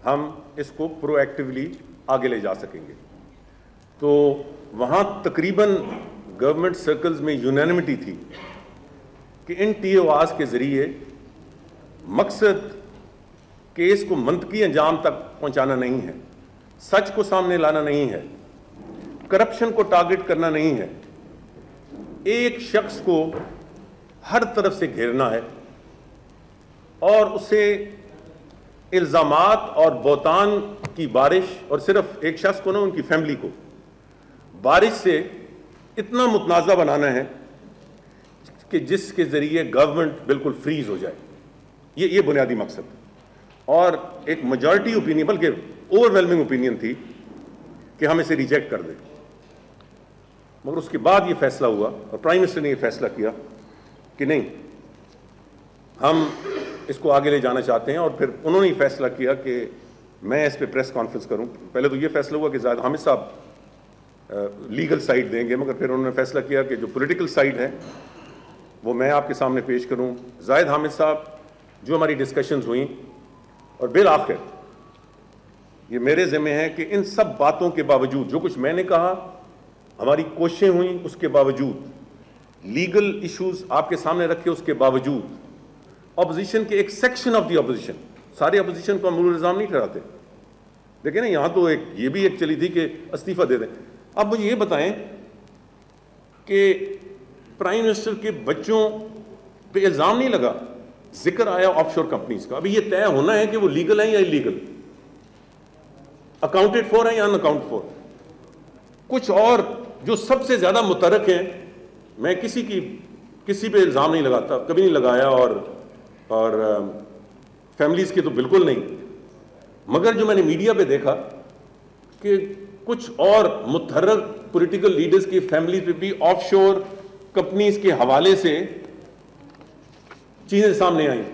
ہم اس کو پرو ایکٹیولی آگے لے جا سکیں گے. تو وہاں تقریباً گورنمنٹ سرکلز میں یونینمٹی تھی کہ ان ٹی او آرز کے ذریعے مقصد کیس کو منطقی انجام تک پہنچانا نہیں ہے، سچ کو سامنے لانا نہیں ہے، کرپشن کو ٹارگٹ کرنا نہیں ہے، ایک شخص کو ہر طرف سے گھیرنا ہے اور اسے الزامات اور بہتان کی بارش، اور صرف ایک شخص کو نہ، ان کی فیملی کو بارش سے اتنا متنازع بنانا ہے کہ جس کے ذریعے گورنمنٹ بالکل فریز ہو جائے. یہ بنیادی مقصد ہے. اور ایک میجارٹی اوپینین، بلکہ اوور ویلمنگ اوپینین تھی کہ ہم اسے ریجیکٹ کر دیں. مگر اس کے بعد یہ فیصلہ ہوا اور پرائم منسٹر نے یہ فیصلہ کیا کہ نہیں، ہم اس کو آگے لے جانا چاہتے ہیں. اور پھر انہوں نے یہ فیصلہ کیا کہ میں اس پہ پریس کانفرنس کروں. پہلے تو یہ فیصلہ ہوا کہ زاہد حامد صاحب لیگل سائیڈ دیں گے، مگر پھر انہوں نے فیصلہ کیا کہ جو پولیٹیکل سائیڈ ہے وہ میں آپ کے سامنے پیش کروں. زاہد حامد صاحب، جو ہماری ڈسکشنز ہوئیں، اور بالآخر یہ میرے ذمہ ہے کہ ان سب باتوں کے باوجود، جو کچھ میں نے کہا، ہماری کوششیں ہوئیں، اس کے باوجود لیگل ایشوز آپ کے سامنے رکھے، اس کے باوجود اپوزیشن کے ایک سیکشن آف دی اپوزیشن، سارے اپوزیشن کو ہم ملول الزام نہیں ٹھہراتے. دیکھیں نا، یہاں تو یہ بھی ایک چلی تھی کہ استعفیٰ دے دیں. اب مجھے یہ بتائیں کہ پرائم منسٹر کے بچوں پہ الزام نہیں لگا، ذکر آیا آف شور کمپنیز کا. ابھی یہ طے ہونا ہے کہ وہ لیگل ہیں یا انلیگل، اکاؤنٹڈ فور ہیں یا ان اکاؤنٹ فور. کچھ اور جو سب سے زیادہ متحرک ہیں، میں کسی پہ الزام نہیں لگاتا، کبھی نہیں لگایا، اور فیملیز کے تو بالکل نہیں. مگر جو میں نے میڈیا پہ دیکھا کہ کچھ اور متحرک پولیٹیکل لیڈرز کی فیملی پہ بھی آف شور کمپنیز کے حوالے سے چیزیں سامنے آئیں.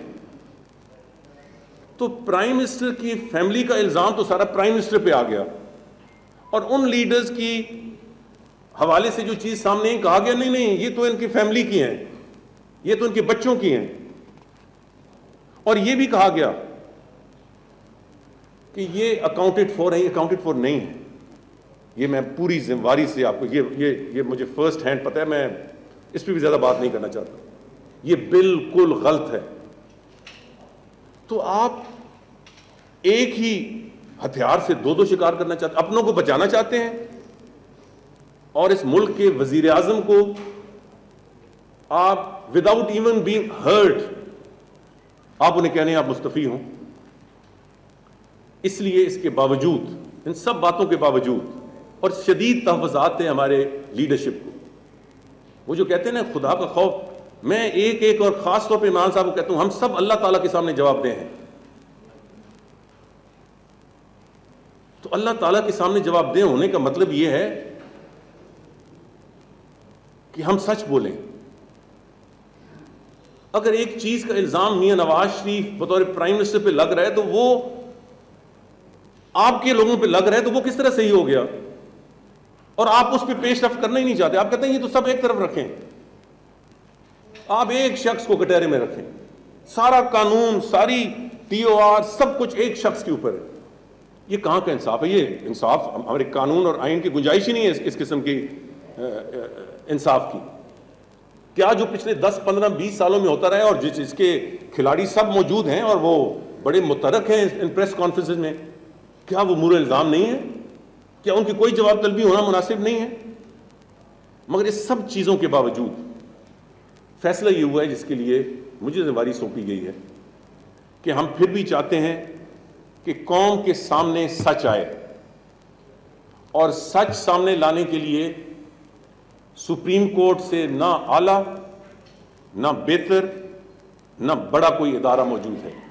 تو پرائم منسٹر کی فیملی کا الزام تو سارا پرائم منسٹر پہ آ گیا، اور ان لیڈرز کی حوالے سے جو چیز سامنے آئی، کہا گیا نہیں یہ تو ان کی فیملی کی ہیں، یہ تو ان کے بچوں کی ہیں. اور یہ بھی کہا گیا کہ یہ اکاؤنٹڈ فور ہیں، یہ اکاؤنٹڈ فور نہیں ہے. یہ میں پوری ذمہ داری سے آپ کو یہ مجھے فرسٹ ہینڈ پتہ ہے، میں اس پہ بھی زیادہ بات نہیں کرنا چاہتا. یہ بالکل غلط ہے. تو آپ ایک ہی ہتھیار سے دو شکار کرنا چاہتے ہیں، اپنوں کو بچانا چاہتے ہیں اور اس ملک کے وزیر اعظم کو آپ وداؤٹ ایون بینگ ہرٹ آپ انہیں کہنے آپ مستعفی ہوں. اس لیے اس کے باوجود، ان سب باتوں کے باوجود، اور شدید تحفظات ہیں ہمارے لیڈرشپ کو. وہ جو کہتے ہیں نا خدا کا خوف، میں ایک اور خاص طور پہ عمران صاحب کو کہتا ہوں، ہم سب اللہ تعالیٰ کے سامنے جواب دہ ہیں. تو اللہ تعالیٰ کے سامنے جواب دہ ہونے کا مطلب یہ ہے کہ ہم سچ بولیں. اگر ایک چیز کا الزام میاں نواز شریف بطور پرائم منسٹر پہ لگ رہا ہے تو وہ آپ کے لوگوں پہ لگ رہا ہے، تو وہ کس طرح صحیح ہو گیا؟ اور آپ اس پہ پیش رفت کرنا ہی نہیں چاہتے. آپ کہتے ہیں یہ تو سب ایک طرف رکھیں، آپ ایک شخص کو کٹہرے میں رکھیں، سارا قانون، ساری ٹی او آر، سب کچھ ایک شخص کے اوپر ہے. یہ کہاں کا انصاف ہے؟ یہ انصاف ہمارے قانون اور آئین کی گنجائش ہی نہیں ہے اس قسم کی انصاف کی. کیا جو پچھلے 10 15 20 سالوں میں ہوتا رہا ہے، اور جس کے کھلاڑی سب موجود ہیں اور وہ بڑے متحرک ہیں ان پریس کانفرنسز میں، کیا وہ مورا الزام نہیں ہے؟ کیا ان کی کوئی جواب طلبی ہونا مناسب نہیں ہے؟ مگر اس سب چیزوں کے باوجود فیصلہ یہ ہوا ہے جس کے لیے مجھے ذمہ داری سونپی گئی ہے کہ ہم پھر بھی چاہتے ہیں کہ قوم کے سامنے سچ آئے، اور سچ سامنے لانے کے لیے سپریم کورٹ سے نہ اعلیٰ، نہ بہتر، نہ بڑا کوئی ادارہ موجود ہے.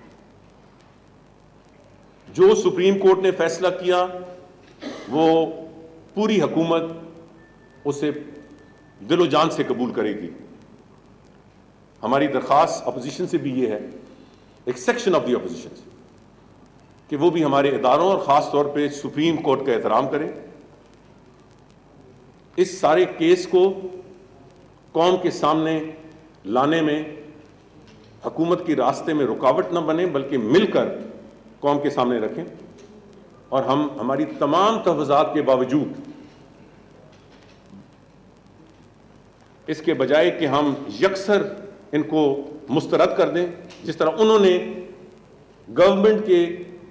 جو سپریم کورٹ نے فیصلہ کیا وہ پوری حکومت اسے دل و جان سے قبول کرے گی. ہماری درخواست اپوزیشن سے بھی یہ ہے، ایک سیکشن آف دی اپوزیشن سے، کہ وہ بھی ہمارے اداروں اور خاص طور پہ سپریم کورٹ کا احترام کریں. اس سارے کیس کو قوم کے سامنے لانے میں حکومت کی راستے میں رکاوٹ نہ بنے، بلکہ مل کر قوم کے سامنے رکھیں. اور ہماری تمام تحفظات کے باوجود اس کے بجائے کہ ہم یکسر ان کو مسترد کر دیں، جس طرح انہوں نے گورنمنٹ کے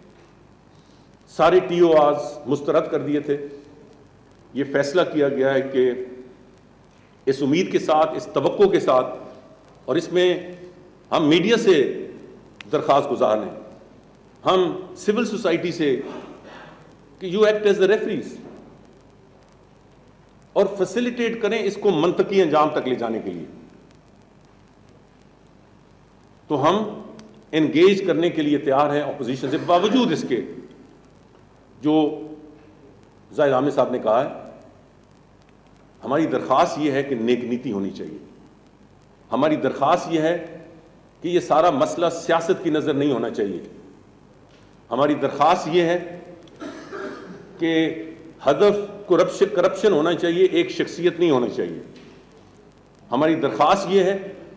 سارے ٹی او آرز مسترد کر دیے تھے، یہ فیصلہ کیا گیا ہے کہ اس امید کے ساتھ، اس توقع کے ساتھ، اور اس میں ہم میڈیا سے درخواست گزار ہیں، ہم سول سوسائٹی سے، کہ you act as the referees اور فیسیلیٹیٹ کریں اس کو منطقی انجام تک لے جانے کے لیے. تو ہم انگیج کرنے کے لیے تیار ہیں اپوزیشن سے، باوجود اس کے جو زاہد حامد صاحب نے کہا ہے. ہماری درخواست یہ ہے کہ نیک نیتی ہونی چاہیے. ہماری درخواست یہ ہے کہ یہ سارا مسئلہ سیاست کی نظر نہیں ہونا چاہیے. ہماری درخواست یہ ہے کہ ہدف کرپشن ہونا چاہیے، ایک شخصیت نہیں ہونا چاہیے. ہماری درخواست یہ ہے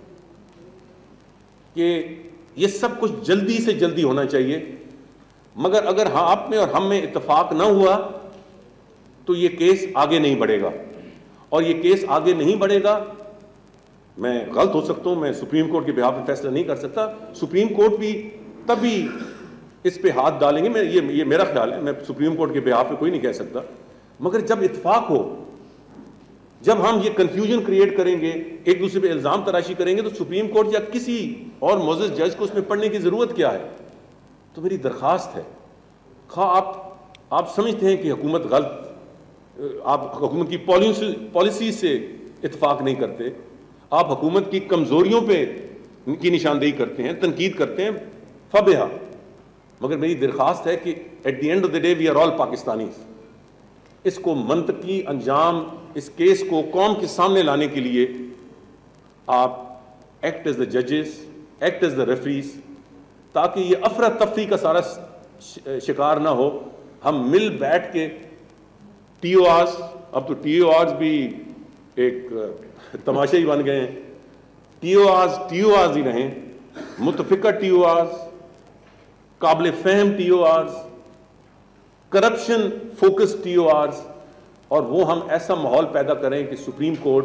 کہ یہ سب کچھ جلدی سے جلدی ہونا چاہیے، مگر اگر آپ میں اور ہم میں اتفاق نہ ہوا تو یہ کیس آگے نہیں بڑھے گا. اور یہ کیس آگے نہیں بڑھے گا، میں غلط ہو سکتا ہوں، میں سپریم کورٹ کے بہاف پہ فیصلہ نہیں کر سکتا، سپریم کورٹ بھی تبھی اس پہ ہاتھ ڈالیں گے، یہ میرا خیال ہے، میں سپریم کورٹ کے بہاف پہ کوئی نہیں کہہ سکتا. مگر جب اتفاق ہو، جب ہم یہ کنفیوژن کریٹ کریں گے، ایک دوسرے پہ الزام تراشی کریں گے، تو سپریم کورٹ یا کسی اور معزز جج کو اس میں پڑھنے کی ضرورت کیا ہے؟ تو میری درخواست ہے، خواہ آپ سمجھتے ہیں کہ حکومت غلط، آپ حکومت کی پالیسی سے اتفاق نہیں کرتے، آپ حکومت کی کمزوریوں پہ کی نشاندہی کرتے ہیں، تنقید کرتے ہیں، فبہا. مگر میری درخواست ہے کہ at the end of the day we are all Pakistanis. اس کو منطقی انجام، اس کیس کو قوم کے سامنے لانے کے لیے آپ ایکٹ ایز دا ججز، ایکٹ ایز دا ریفریز، تاکہ یہ افراتفری کا سارا شکار نہ ہو. ہم مل بیٹھ کے ٹی او آرز، اب تو ٹی او آرز بھی ایک تماشا ہی بن گئے ہیں، ٹی او آرز ہی رہیں، متفقہ ٹی او آرز، قابل فہم ٹی او آرز، کرپشن فوکس ٹی او آرز، اور وہ ہم ایسا ماحول پیدا کریں کہ supreme court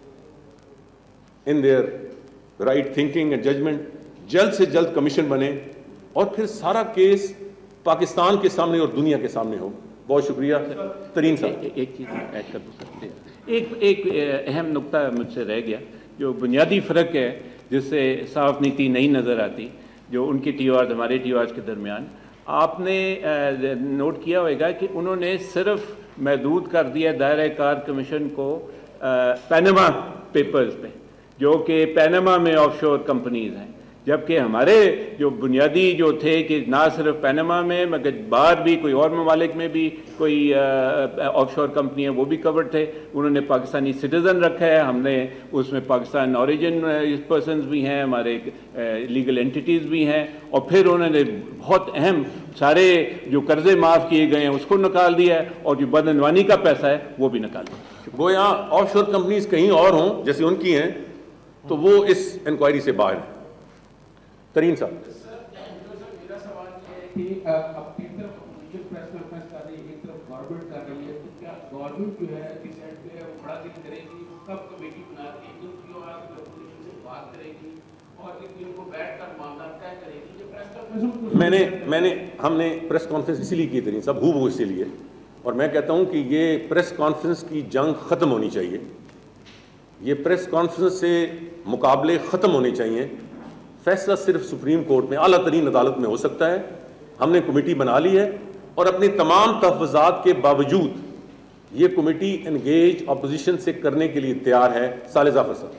in their right thinking and judgment جلد سے جلد کمیشن بنے اور پھر سارا کیس پاکستان کے سامنے اور دنیا کے سامنے ہو. بہت شکریہ. ترین صاحب ایک چیز ایڈ کر دوں. ایک اہم نقطہ مجھ سے رہ گیا، جو بنیادی فرق ہے جس سے صاف نیتی نہیں نظر آتی، جو ان کی ٹی او آرز ہمارے ٹی او آرز کے درمیان. آپ نے نوٹ کیا ہوئے گا کہ انہوں نے صرف محدود کر دیا دائرہ کار کمیشن کو پینما پیپرز پہ، جو کہ پینما میں آف شور کمپنیز ہیں، جبکہ ہمارے جو بنیادی جو تھے کہ نہ صرف پینما میں مگر باہر بھی کوئی اور ممالک میں بھی کوئی آف شور کمپنی ہیں، وہ بھی کورڈ تھے. انہوں نے پاکستانی سٹیزن رکھا ہے، ہم نے اس میں پاکستان اوریجن پرسنز بھی ہیں، ہمارے لیگل انٹیٹیز بھی ہیں، اور پھر انہوں نے بہت اہم سارے جو قرضے معاف کیے گئے ہیں اس کو نکال دیا ہے، اور جو بدعنوانی کا پیسہ ہے وہ بھی نکال دیا. وہ یہاں آف شور کمپنیز کہیں اور ہوں جیسے ان کی ہیں تو وہ اس انکوائری سے باہر ہیں. ترین صاحب. میرا سوال یہ ہے کہ اب ایک طرف اپوزیشن پریس کانفرنس کر رہی ہے، ایک طرف گورنمنٹ کر رہی ہے، تو کیا گورنمنٹ جو ہے ڈیسائڈ پہ بڑا دن کرے گی، کب کمیٹی بنا کے ان کی اور اپوزیشن سے بات کرے گی اور ان کو بیٹھ کر معاملہ طے کرے گی؟ یہ پریس کانفرنس ہم نے پریس کانفرنس اسی لیے کی ترین صاحب، ہو اسی لیے، اور میں کہتا ہوں کہ یہ پریس کانفرنس کی جنگ ختم ہونی چاہیے. یہ پریس کانفرنس سے مقابلے ختم ہونے چاہیے. فیصلہ صرف سپریم کورٹ میں، اعلیٰ ترین عدالت میں ہو سکتا ہے. ہم نے کمیٹی بنا لی ہے اور اپنے تمام تحفظات کے باوجود یہ کمیٹی انگیج اپوزیشن سے کرنے کے لیے تیار ہے. صالح ظفر صاحب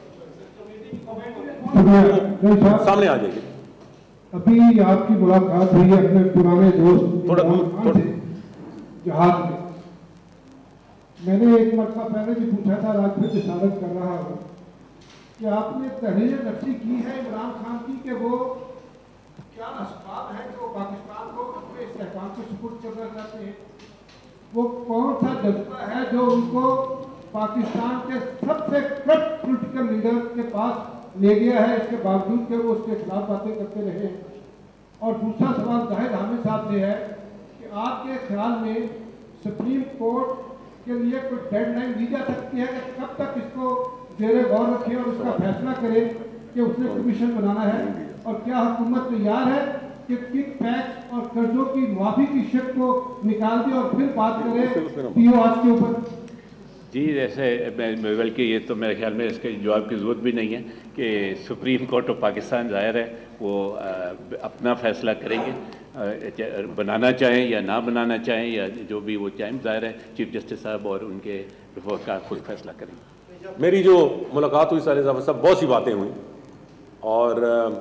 سامنے آ جائیے. ابھی آپ کی ملاقات ہوئی ہے اپنے پرانے دوست تھوڑا دور جہاز میں. میں نے ایک مرتبہ پہلے بھی پوچھا تھا، آج پھر اشارت کر رہا ہوں کہ آپ نے تحریر نفسی کی ہے عمران خان کی کہ وہ کیا اسباب ہے کہ وہ پاکستان کو اپنے استحکام کے سپرد کرنا چاہتے ہیں. وہ کون سا جذبہ ہے جو ان کو پاکستان کے سب سے کرپٹ پولیٹیکل لیڈر کے پاس لے گیا ہے، اس کے باوجود کہ وہ اس کے خلاف باتیں کرتے رہے ہیں. اور دوسرا سوال زاہد حامد صاحب سے ہے کہ کہ آپ کے خیال میں سپریم کورٹ کے لیے کوئی ڈیڈ لائن دی جا سکتی ہے کہ کب تک اس کو زیر غور رکھے اور اس کا فیصلہ کرے کہ اس نے کمیشن بنانا ہے؟ اور کیا حکومت تیار ہے کہ کک بیکس اور قرضوں کی معافی کی شرط کو نکال دے اور پھر بات کرے ٹی او آر کے اوپر؟ جی ایسے بلکہ یہ تو میرے خیال میں اس کے جواب کی ضرورت بھی نہیں ہے کہ سپریم کورٹ آف پاکستان ظاہر ہے وہ اپنا فیصلہ کریں گے، بنانا چاہیں یا نہ بنانا چاہیں یا جو بھی وہ چاہیں، ظاہر ہے چیف جسٹس صاحب اور ان کے رفقا خود فیصلہ کریں گے۔ میری جو ملاقات ہوئی سارے صاحب بہت سی باتیں ہوئیں اور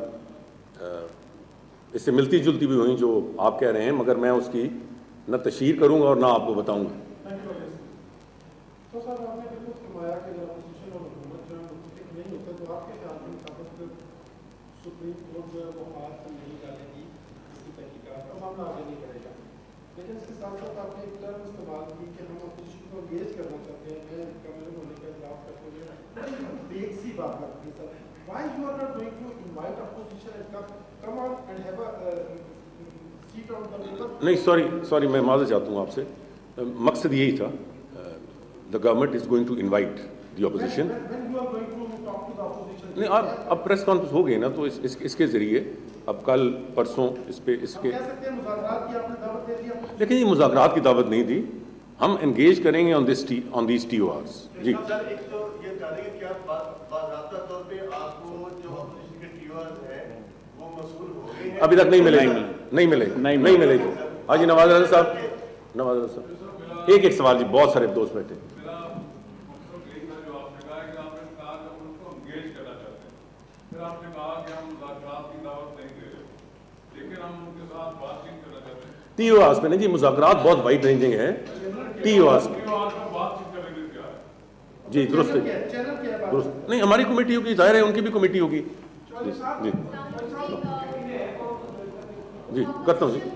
اس سے ملتی جلتی بھی ہوئیں جو آپ کہہ رہے ہیں، مگر میں اس کی نہ تشہیر کروں گا اور نہ آپ کو بتاؤں گا۔ تو سر آپ نے بالکل فرمایا کہ جب اپوزیشن اور حکومت جو ہے متفق نہیں ہوتے تو آپ کے خیال میں سپریم کورٹ جو ہے وہ ہاتھ نہیں ڈالے گی، اس کی تحقیقات کا معاملہ آگے نہیں بڑھے گا، لیکن اس کے ساتھ ساتھ آپ نے ایک ٹرم استعمال کی کہ ہم اپوزیشن کو انگیج کرنا چاہتے ہیں، کمیونل ہونے کے خلاف کرتے ہوئے ایک سی بات کرتی ہے sir, why you are not going to invite opposition and come on and have a seat on the table? نہیں سوری میں معذرت چاہتا ہوں آپ سے، مقصد یہی تھا the government is going to invite the opposition. When you are going to talk to the opposition? نہیں اب پریس کانفرنس ہو گئی نا تو اس کے ذریعے اب کل پرسوں اس کے کہہ سکتے ہیں مذاکرات کی آپ نے دعوت دے دیا؟ لیکن یہ مذاکرات کی دعوت نہیں دی، ہم انگیج کریں گے آن دیز ٹی او آرز۔ جی ایک تو یہ جانیں گے کہ آپ باضابطہ طور پہ آپ کو جو اپوزیشن کے ٹی او آرز ہیں وہ موصول ہو گئے ہیں؟ ابھی تک نہیں ملے گی۔ ہاں جی نواز رضا صاحب ایک سوال جی، بہت سارے دوست بیٹھے۔ ٹی او آرز پہ نہیں جی، مذاکرات بہت وائڈ رینجنگ ہے ٹی او آرز پہ۔ جی درست نہیں، ہماری کمیٹی ہوگی، ظاہر ہے ان کی بھی کمیٹی ہوگی۔ جی جی کرتا ہوں جی۔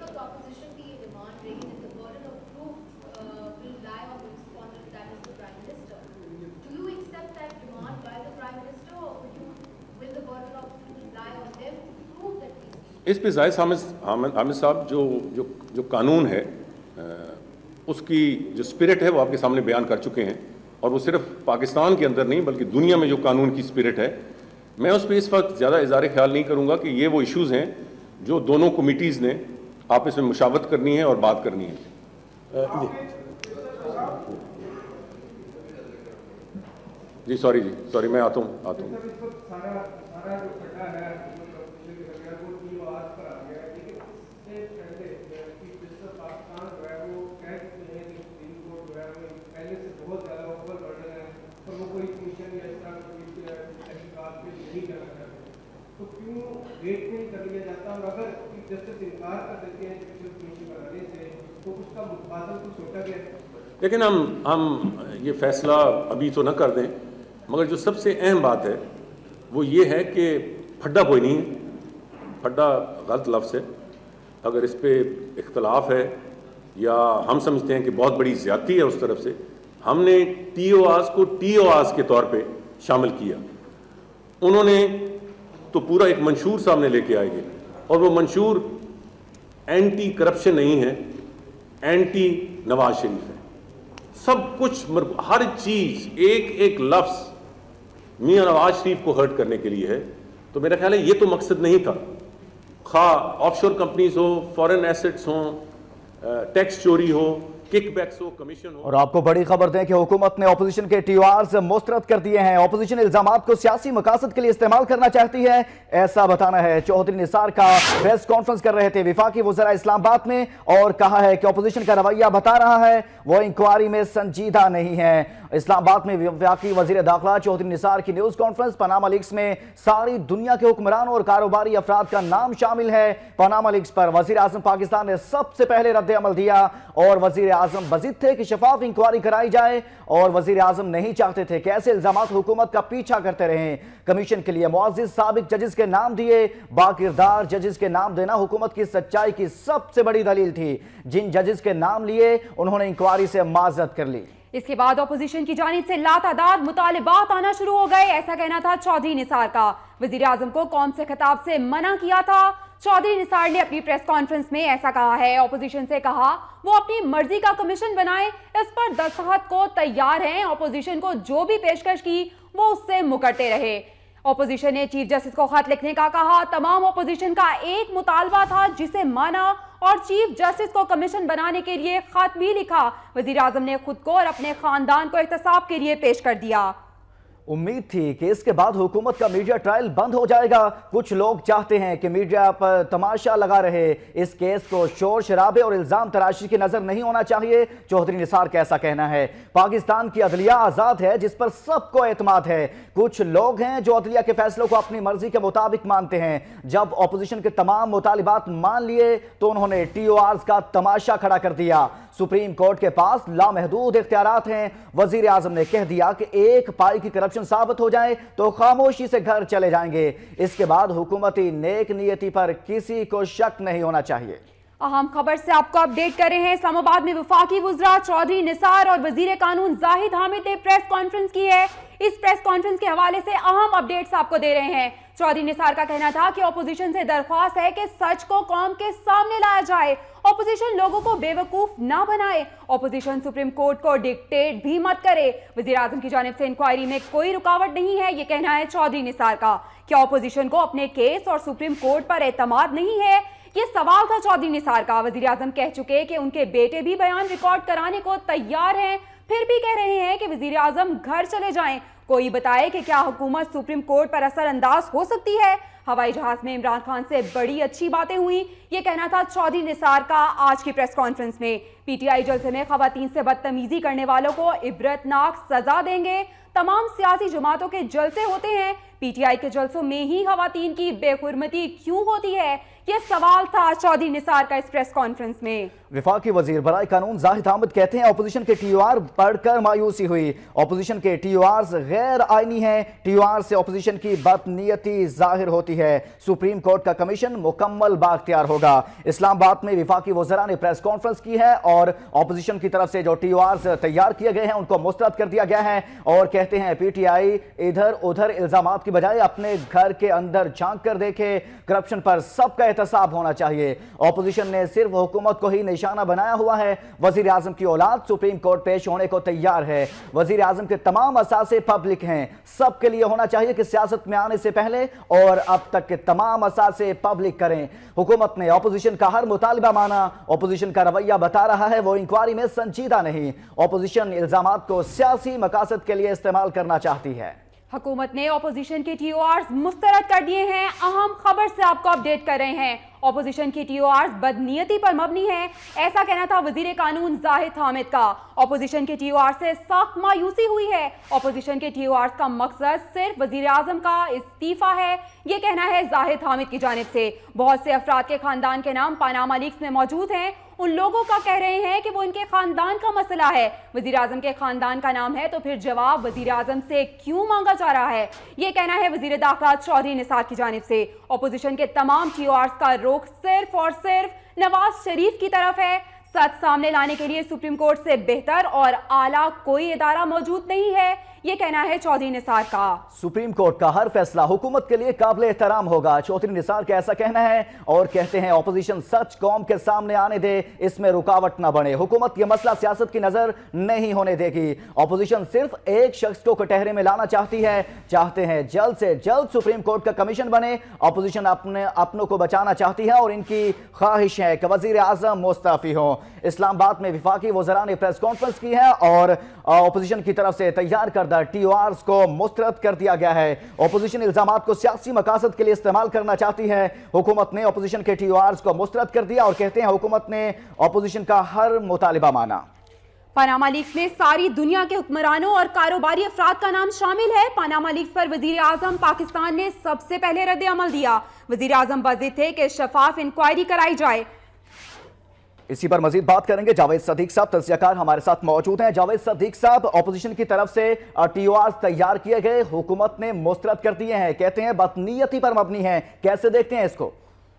اس پہ زاہد حامد صاحب جو قانون ہے اس کی جو اسپرٹ ہے وہ آپ کے سامنے بیان کر چکے ہیں، اور وہ صرف پاکستان کے اندر نہیں بلکہ دنیا میں جو قانون کی اسپرٹ ہے، میں اس پہ اس وقت زیادہ اظہار خیال نہیں کروں گا کہ یہ وہ ایشوز ہیں جو دونوں کمیٹیز نے آپس میں مشاورت کرنی ہے اور بات کرنی ہے۔ جی سوری میں آتا ہوں۔ لیکن ہم یہ فیصلہ ابھی تو نہ کر دیں، مگر جو سب سے اہم بات ہے وہ یہ ہے کہ پھڈا کوئی نہیں ہے، پھڈا غلط لفظ ہے، اگر اس پہ اختلاف ہے یا ہم سمجھتے ہیں کہ بہت بڑی زیادتی ہے اس طرف سے، ہم نے ٹی او آرز کو ٹی او آرز کے طور پہ شامل کیا، انہوں نے تو پورا ایک منشور سامنے لے کے آئے گے، اور وہ منشور اینٹی کرپشن نہیں ہے، اینٹی نواز شریف ہے، سب کچھ ہر چیز ایک لفظ میاں نواز شریف کو ہرٹ کرنے کے لیے ہے۔ تو میرا خیال ہے یہ تو مقصد نہیں تھا، خواہ آف شور کمپنیز ہو، فورن ایسٹس ہوں، ٹیکس چوری ہو، کک بیکس ہو، کمیشن ہو۔ اور آپ کو بڑی خبر دیں کہ حکومت نے اپوزیشن کے ٹی او آرز مسترد کر دیے ہیں۔ اپوزیشن الزامات کو سیاسی مقاصد کے لیے استعمال کرنا چاہتی ہے، ایسا بتانا ہے چودھری نثار کا پریس کانفرنس کر رہے تھے وفاقی وزراء اسلام آباد میں، اور کہا ہے کہ اپوزیشن کا رویہ بتا رہا ہے وہ انکوائری میں سنجیدہ نہیں ہے۔ اسلام آباد میں وفاقی وزیر داخلہ چودھری نثار کی نیوز کانفرنس، پاناما لیکس میں ساری دنیا کے حکمرانوں اور کاروباری افراد کا نام شامل ہے۔ پاناما لیکس پر وزیر اعظم پاکستان نے سب سے پہلے رد عمل دیا، اور وزیر اعظم بضد تھے کہ شفاف انکوائری کرائی جائے، اور وزیر اعظم نہیں چاہتے تھے کہ ایسے الزامات حکومت کا پیچھا کرتے رہیں۔ کمیشن کے لیے معزز سابق ججز کے نام دیے، باکردار ججز کے نام دینا حکومت کی سچائی کی سب سے بڑی دلیل تھی۔ جن ججز کے نام لیے انہوں نے انکوائری سے معذرت کر لی۔ اس کے بعد اپوزیشن کی جانب سے لاتعداد مطالبات آنا شروع ہو گئے، ایسا کہنا تھا چودھری نثار کا۔ वजीर आजम को कौम से खिताब से मना किया था। चौधरी निसार ने अपनी प्रेस कॉन्फ्रेंस में ऐसा कहा है। ऑपोजिशन से कहा वो अपनी मर्जी का कमीशन बनाए, इस पर दस्तखत को तैयार हैं। ऑपोजिशन को जो भी पेशकश की वो उससे मुकरते रहे। ऑपोजिशन ने चीफ जस्टिस को खत लिखने का कहा। तमाम ऑपोजिशन का एक मुतालबा था जिसे माना और चीफ जस्टिस को कमीशन बनाने के लिए खत भी लिखा। वजीर आजम ने खुद को और अपने खानदान को एहतसाब के लिए पेश कर दिया। उम्मीद थी कि इसके बाद हुकूमत का मीडिया ट्रायल बंद हो जाएगा। कुछ लोग चाहते हैं कि मीडिया पर तमाशा लगा रहे। इस केस को शोर शराबे और इल्जाम तराशी की नजर नहीं होना चाहिए। चौधरी निसार का ऐसा कहना है। पाकिस्तान की अदलिया आजाद है जिस पर सबको एतमाद है। कुछ लोग हैं जो अदलिया के फैसलों को अपनी मर्जी के मुताबिक मानते हैं। जब ऑपोजिशन के तमाम मुतालिबात मान लिए तो उन्होंने TORs का तमाशा खड़ा कर दिया। सुप्रीम कोर्ट के पास लामहदूद इख्तियारात हैं। वजीर आजम ने कह दिया कि एक पाई की करप्शन साबित हो जाए तो खामोशी से घर चले जाएंगे। इसके बाद हुकूमती नेक नियति पर किसी को शक नहीं होना चाहिए। अहम खबर से आपको अपडेट कर रहे हैं। इस्लामाबाद में वफाकी वुज़रा चौधरी निसार और वजीर कानून जाहिद हामिद ने प्रेस कॉन्फ्रेंस की है। इस प्रेस कॉन्फ्रेंस के हवाले से अहम अपडेट्स आपको दे रहे हैं। चौधरी निसार का कहना था कि ऑपोजिशन से दरख्वास्त है कि सच को कौम के सामने लाया जाए। ऑपोजिशन लोगों को बेवकूफ ना बनाए। ऑपोजिशन सुप्रीम कोर्ट को डिक्टेट भी मत करे। वजीर आजम की जानिब से इंक्वायरी में कोई रुकावट नहीं है, ये कहना है चौधरी निसार का। क्या ऑपोजिशन को अपने केस और सुप्रीम कोर्ट पर एतमाद नहीं है, ये सवाल था चौधरी निसार का। वजीर आजम कह चुके कि उनके बेटे भी बयान रिकॉर्ड कराने को तैयार हैं, फिर भी कह रहे हैं कि वजीर आजम घर चले जाएं। कोई बताए कि क्या हुकूमत सुप्रीम कोर्ट पर असर अंदाज हो सकती है। हवाई जहाज में इमरान खान से बड़ी अच्छी बातें हुई, ये कहना था चौधरी निसार का आज की प्रेस कॉन्फ्रेंस में। PTI जलसे में खवातीन से बदतमीजी करने वालों को इबरतनाक सजा देंगे। तमाम सियासी जमातों के जलसे होते हैं, PTI के जलसों में ही खवातीन की बेहुरमती क्यों होती है, ये सवाल था चौधरी निसार का इस प्रेस कॉन्फ्रेंस में। वफाकी वजीर बराए कानून जाहिद हामिद कहते हैं ऑपोजिशन के TOR पढ़कर मायूसी हुई। ऑपोजिशन के TORs गैर आईनी हैं। TOR से ऑपोजिशन की बदनीयती जाहिर होती है। सुप्रीम कोर्ट का कमीशन मुकम्मल बाख्तियार होगा। इस्लामाबाद में वफाकी वज़रा ने प्रेस कॉन्फ्रेंस की है और ऑपोजिशन की तरफ से जो TORs तैयार किए गए हैं उनको मुस्तरद कर दिया गया है और कहते हैं PTI इधर उधर इल्जामात की बजाय अपने घर के अंदर झांक कर देखे। करप्शन पर सबका एहतसाब होना चाहिए। ऑपोजिशन ने सिर्फ हुकूमत को ही निशाना बनाया हुआ है। वजीर आजम की औलाद सुप्रीम कोर्ट पेश होने को तैयार है। वजीर आजम के तमाम असासे पब्लिक हैं। सबके लिए होना चाहिए कि सियासत में आने से पहले और अब तक के तमाम असासे पब्लिक करें। हुकूमत ने ऑपोजिशन का हर मुतालबा माना। ऑपोजिशन का रवैया बता रहा है वो इंक्वायरी में संजीदा नहीं। ऑपोजिशन इल्जामात को सियासी मकासद के लिए इस्तेमाल करना चाहती है। हुकूमत ने ऑपोजिशन के TORs मुस्तरद कर दिए हैं। अहम खबर से आपको अपडेट कर रहे हैं। ऑपोजिशन की TORs बदनीयती पर मबनी है, ऐसा कहना था वजीर कानून जाहिद हामिद का। ऑपोजिशन के TOR से सख्त मायूसी हुई है। ऑपोजिशन के TORs का मकसद सिर्फ वजीर आजम का इस्तीफा है, ये कहना है जाहिद हामिद की जानिब से। बहुत से अफराद के खानदान के नाम पनामा लीक्स में मौजूद हैं। उन लोगों का कह रहे हैं कि वो इनके खानदान का मसला है। वजीर आजम के खानदान का नाम है तो फिर जवाब वजीर आजम से क्यों मांगा जा रहा है, ये कहना है वजीर दाखिला चौधरी निसार की जानिब से। ऑपोजिशन के तमाम TORs का रुख सिर्फ और सिर्फ नवाज शरीफ की तरफ है। सच सामने लाने के लिए सुप्रीम कोर्ट से बेहतर और आला कोई इदारा मौजूद नहीं है, ये कहना है चौधरी निसार का। सुप्रीम कोर्ट का हर फैसला हुकूमत के लिए काबिल एहतराम होगा, चौधरी निसार का ऐसा कहना है और कहते हैं ऑपोजिशन सच कौम के सामने आने दे, इसमें रुकावट ना बने। हुकूमत ये मसला सियासत की नजर नहीं होने देगी। ऑपोजिशन सिर्फ एक शख्स को कटहरे में लाना चाहती है, चाहते हैं जल्द से जल्द सुप्रीम कोर्ट का कमीशन बने। ऑपोजिशन अपनों को बचाना चाहती है और इनकी ख्वाहिश है कि वजीर आजम मुस्तफी हो। इस्लामाबाद में वफाकी वज़रा ने प्रेस कॉन्फ्रेंस की है और ऑपोजिशन की तरफ से तैयार करदा TORs को मुस्तरद कर दिया गया है। ऑपोजिशन इल्जामात को सियासी मकासद के लिए इस्तेमाल करना चाहती है। हुकूमत ने ऑपोजिशन के TORs को मुस्तरद कर दिया और कहते हैं हुकूमत ने ऑपोजिशन का हर मुतालिबा माना। पनामा लीक्स में सारी दुनिया के हुक्मरानों और कारोबारी अफराद का नाम शामिल है। पनामा लीक्स पर वजीर आजम पाकिस्तान ने सबसे पहले रद्द अमल दिया। वजीर आजम बाज़िद थे कि शफाफ इंक्वायरी कराई जाए। इसी पर मजीद बात करेंगे। जावेद सदीक साहब तज्जियाकार हमारे साथ मौजूद हैं। जावेद सदीक साहब, ऑपोजिशन की तरफ से TORs तैयार किए गए, हुकूमत ने मुस्तरद कर दिए हैं, कहते हैं बदनीयती पर मबनी है, कैसे देखते हैं इसको?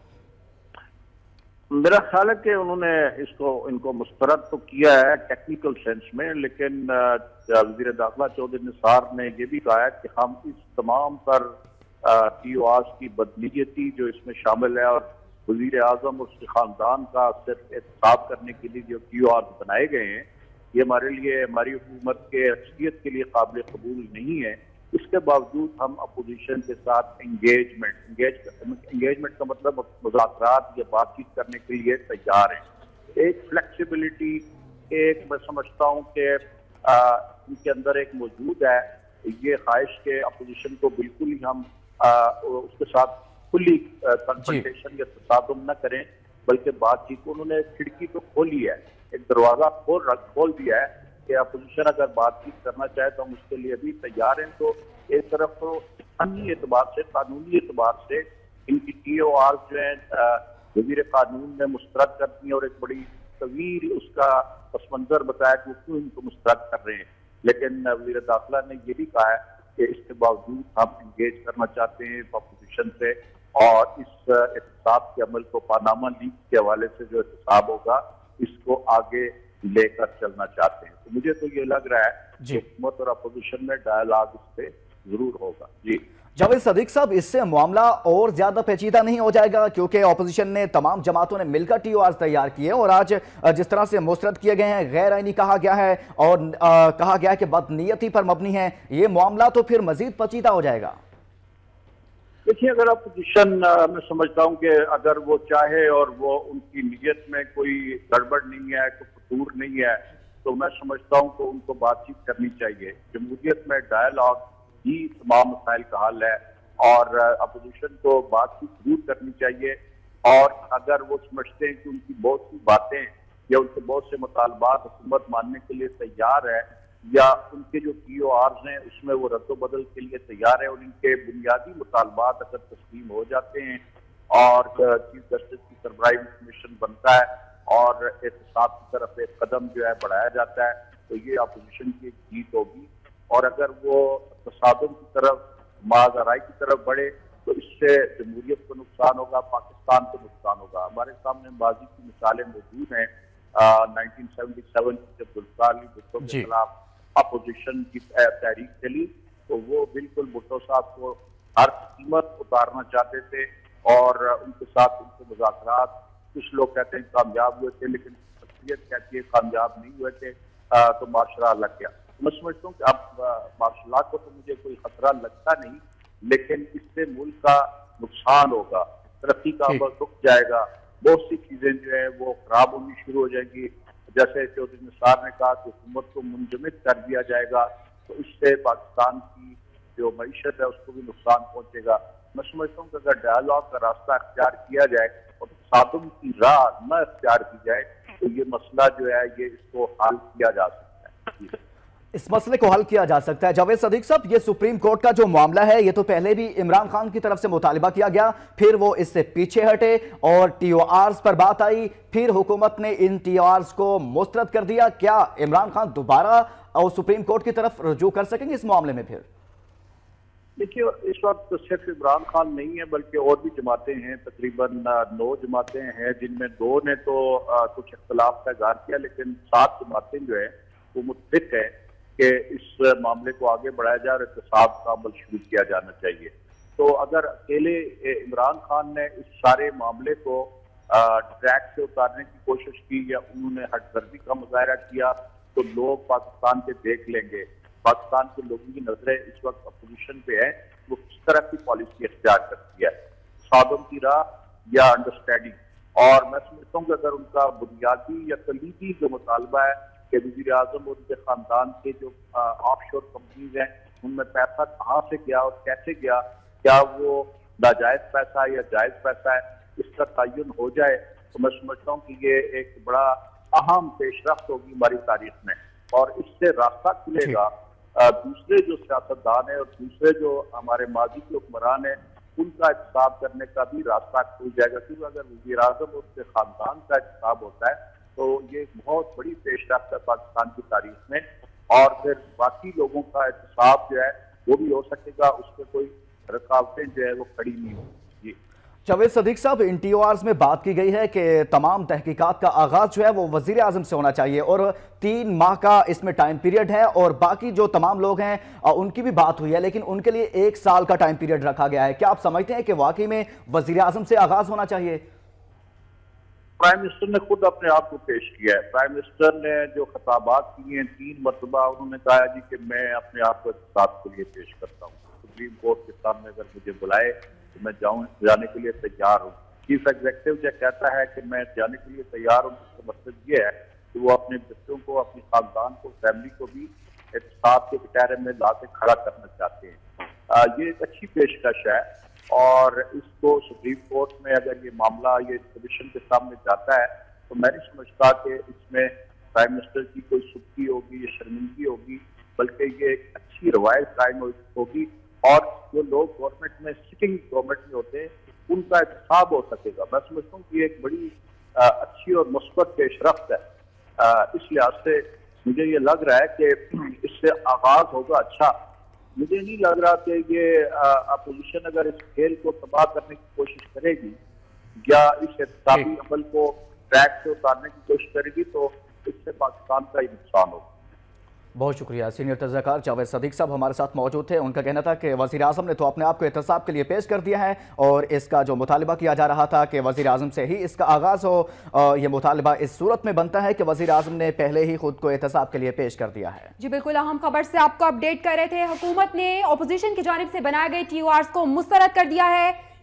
मेरा ख्याल है कि उन्होंने इनको मुस्तरद तो किया है टेक्निकल सेंस में, लेकिन वज़ीर दाखिला चौधरी निसार ने यह भी कहा है कि हम इस तमाम पर TORs की बदनीयती जो इसमें शामिल है और वजीर आजम और उसके खानदान का सिर्फ एहतसाब करने के लिए जो TORs बनाए गए हैं, ये हमारे लिए, हमारी हुकूमत के अक्सरियत के लिए काबिल कबूल नहीं है। इसके बावजूद हम अपोजिशन के साथ एंगेजमेंट का मतलब मुज़ाकरात या बातचीत करने के लिए तैयार हैं। एक फ्लेक्सिबिलिटी, एक मैं समझता हूँ कि उनके अंदर एक मौजूद है ये ख्वाहिश के अपोजिशन को बिल्कुल ही हम उसके साथ खुली कन्फ्रंटेशन या तसादुम न करें, बल्कि बातचीत को उन्होंने खिड़की तो खोली है, एक दरवाजा खोल दिया है कि अपोजिशन अगर बातचीत करना चाहे तो हम उसके लिए भी तैयार हैं। तो एक तरफ तो फनी एतबार से, कानूनी एतबार से इनकी TORs जो है वजीर कानून ने मुस्तरद कर दी और एक बड़ी तवील उसका पस मंजर बताया कि वो क्यों इनको मुस्तरद कर रहे हैं। लेकिन वजीर दाखिला ने ये भी कहा है कि इसके बावजूद हम इंगेज करना चाहते हैं अपोजिशन से और इस एहतसाब के अमल को पानामा लीक के हवाले से जो एहतसाब होगा इसको आगे लेकर चलना चाहते हैं। तो मुझे तो ये लग रहा है कि हुकूमत और अपोजिशन में डायलॉग इस पे जरूर होगा। जी जावेद सदीक साहब, इससे मामला और ज्यादा पेचीदा नहीं हो जाएगा? क्योंकि ऑपोजिशन ने, तमाम जमातों ने मिलकर TORs तैयार किए और आज जिस तरह से मुस्तरद किए गए हैं, गैर आईनी कहा गया है और कहा गया है कि बदनीयती पर मबनी है, ये मामला तो फिर मजीद पेचीदा हो जाएगा। देखिए, अगर अपोजिशन, मैं समझता हूँ कि अगर वो चाहे और वो उनकी नीयत में कोई गड़बड़ नहीं है, कोई फतूर नहीं है, तो मैं समझता हूँ कि उनको बातचीत करनी चाहिए। जमहूरियत में डायलॉग ही तमाम मसाइल का हल है और अपोजिशन को बातचीत जरूर करनी चाहिए। और अगर वो समझते हैं कि उनकी बहुत सी बातें या उनके बहुत से मुतालबात हुकूमत मानने के लिए तैयार है या उनके जो TORs हैं उसमें वो रद्द बदल के लिए तैयार है और इनके बुनियादी मुतालबात अगर तस्लीम हो जाते हैं और चीफ जस्टिस की सरबराही में कमीशन बनता है और एहतसाब की तरफ एक कदम जो है बढ़ाया जाता है, तो ये अपोजिशन की एक जीत होगी। और अगर वो तसादुम की तरफ, माज़राई की तरफ बढ़े तो इससे जमहूरियत को नुकसान होगा, पाकिस्तान को नुकसान होगा। हमारे सामने माजी की मिसालें मौजूद हैं। 1977 की जब जुल्फ़िकार अली भुट्टो के खिलाफ अपोजिशन की तहरीक चली तो वो बिल्कुल भुट्टो साहब को हर कीमत उतारना चाहते थे और उनके साथ उनके मुज़ाकरात, कुछ लोग कहते हैं कामयाब हुए थे लेकिन शख्सियत कहती है कामयाब नहीं हुए थे, तो मार्शल लग गया। मैं समझता हूँ कि अब मार्शल को तो मुझे कोई खतरा लगता नहीं, लेकिन इससे मुल्क का नुकसान होगा, तरक्की का अमल रुक जाएगा, बहुत सी चीजें जो है वो खराब होनी शुरू हो जाएंगी। जैसे चौधरी निसार ने कहा कि हुकूमत को मुंजमद कर दिया जाएगा, तो इससे पाकिस्तान की जो मईशत है उसको भी नुकसान पहुंचेगा। मैं समझता हूँ कि अगर डायलॉग का रास्ता अख्तियार किया जाए और तसादुम की राह न अख्तियार की जाए तो ये मसला जो है ये इसको हल किया जा सकता है। इस मसले को हल किया जा सकता है। जावेद सदीक साहब, ये सुप्रीम कोर्ट का जो मामला है ये तो पहले भी इमरान खान की तरफ से मुतालिबा किया गया, फिर वो इससे पीछे हटे और TORs पर बात आई, फिर हुकूमत ने इन TORs को मुस्तरद कर दिया। क्या इमरान खान दोबारा और सुप्रीम कोर्ट की तरफ रुजू कर सकेंगे इस मामले में? फिर देखिए, इस वक्त तो सिर्फ इमरान खान नहीं है बल्कि और भी जमातें हैं, तकरीबन 9 जमातें हैं, जिनमें 2 ने तो कुछ इख्तलाफ का इज़हार किया, लेकिन 7 जमातें जो है वो मुत्तफिक है कि इस मामले को आगे बढ़ाया जाए और एहतसाब का अमल शुरू किया जाना चाहिए। तो अगर अकेले इमरान खान ने इस सारे मामले को ट्रैक से उतारने की कोशिश की या उन्होंने हटदर्दी का मुजाहरा किया तो लोग पाकिस्तान के देख लेंगे। पाकिस्तान के लोगों की नजरें इस वक्त अपोजिशन पे है, वो किस तरह की पॉलिसी इख्तियार करती है, सादम की राह या अंडरस्टैंडिंग। और मैं समझता हूँ कि अगर उनका बुनियादी या कलीदी जो मुतालबा है कि वज़ीर आज़म और उनके खानदान के जो ऑफशोर कंपनीज हैं उनमें पैसा कहाँ से गया और कैसे गया, क्या वो नाजायज पैसा है या जायज पैसा है, इसका तयन हो जाए तो मैं समझता हूँ कि ये एक बड़ा अहम पेशरफ्त होगी हमारी तारीख में और इससे रास्ता खुलेगा दूसरे जो सियासतदान है और दूसरे जो हमारे माजी के हुक्मरान है उनका एहतसाब करने का भी रास्ता खुल जाएगा। क्योंकि अगर वज़ीर आज़म और उसके खानदान का एहतसाब होता है तो ये एक बहुत बड़ी पेशरफ्त है पाकिस्तान की तारीख में और फिर बाकी लोगों का एहतसाब जो है वो भी हो सकेगा, उसमें कोई रुकावटें जो है वो खड़ी नहीं होगी। जावेद सदीक साहब, इन TORs में बात की गई है कि तमाम तहकीकात का आगाज जो है वो वजीर आजम से होना चाहिए और 3 माह का इसमें टाइम पीरियड है, और बाकी जो तमाम लोग हैं उनकी भी बात हुई है, लेकिन उनके लिए 1 साल का टाइम पीरियड रखा गया है। क्या आप समझते हैं कि वाकई में वजीर आजम से आगाज होना चाहिए? प्राइम मिनिस्टर ने खुद अपने आप को पेश किया है। प्राइम मिनिस्टर ने जो खिताबात किए हैं 3 मरतबा उन्होंने कहा जी कि मैं अपने आप को एहतसाब के लिए पेश करता हूँ, सुप्रीम कोर्ट के सामने अगर मुझे बुलाए तो मैं जाने के लिए तैयार हूँ। चीफ एग्जीक्यूटिव जब कहता है कि मैं जाने के लिए तैयार हूँ, तो मतलब ये है कि वो अपने बच्चों को, अपने खानदान को, फैमिली को भी एहतसाब के कटहरे में ला के खड़ा करना चाहते हैं। ये एक अच्छी पेशकश है और इसको सुप्रीम कोर्ट में अगर ये मामला ये कमीशन के सामने जाता है तो मैं नहीं समझता कि इसमें प्राइम मिनिस्टर की कोई सुर्खी होगी या शर्मिंदगी होगी, बल्कि ये एक अच्छी रवायत कायम होगी और जो लोग गवर्नमेंट में, सिटिंग गवर्नमेंट में होते हैं, उनका एहतसाब हो सकेगा। मैं समझता हूँ कि एक बड़ी अच्छी और मुस्बत पेशरफ्त है। इस लिहाज से मुझे ये लग रहा है कि इससे आगाज होगा अच्छा। मुझे नहीं लग रहा कि ये अपोजिशन अगर इस खेल को तबाह करने की कोशिश करेगी या इस एहतसाबी अमल को ट्रैक से उतारने की कोशिश करेगी तो इससे पाकिस्तान का ही नुकसान होगा। बहुत शुक्रिया। सीनियर तज्ज़ियाकार जावेद सदीक साहब हमारे साथ मौजूद थे। उनका कहना था कि वज़ीर आज़म ने तो अपने आप को एहतसाब के लिए पेश कर दिया है और इसका जो मुतालिबा किया जा रहा था कि वज़ीर आज़म से ही इसका आगाज़ हो, ये मुतालिबा इस सूरत में बनता है कि वज़ीर आज़म ने पहले ही खुद को एहतसाब के लिए पेश कर दिया है। जी बिल्कुल, अहम खबर से आपको अपडेट कर रहे थे। हुकूमत ने अपोजिशन की जानिब से बनाए गए TORs को मुस्तरद कर दिया है।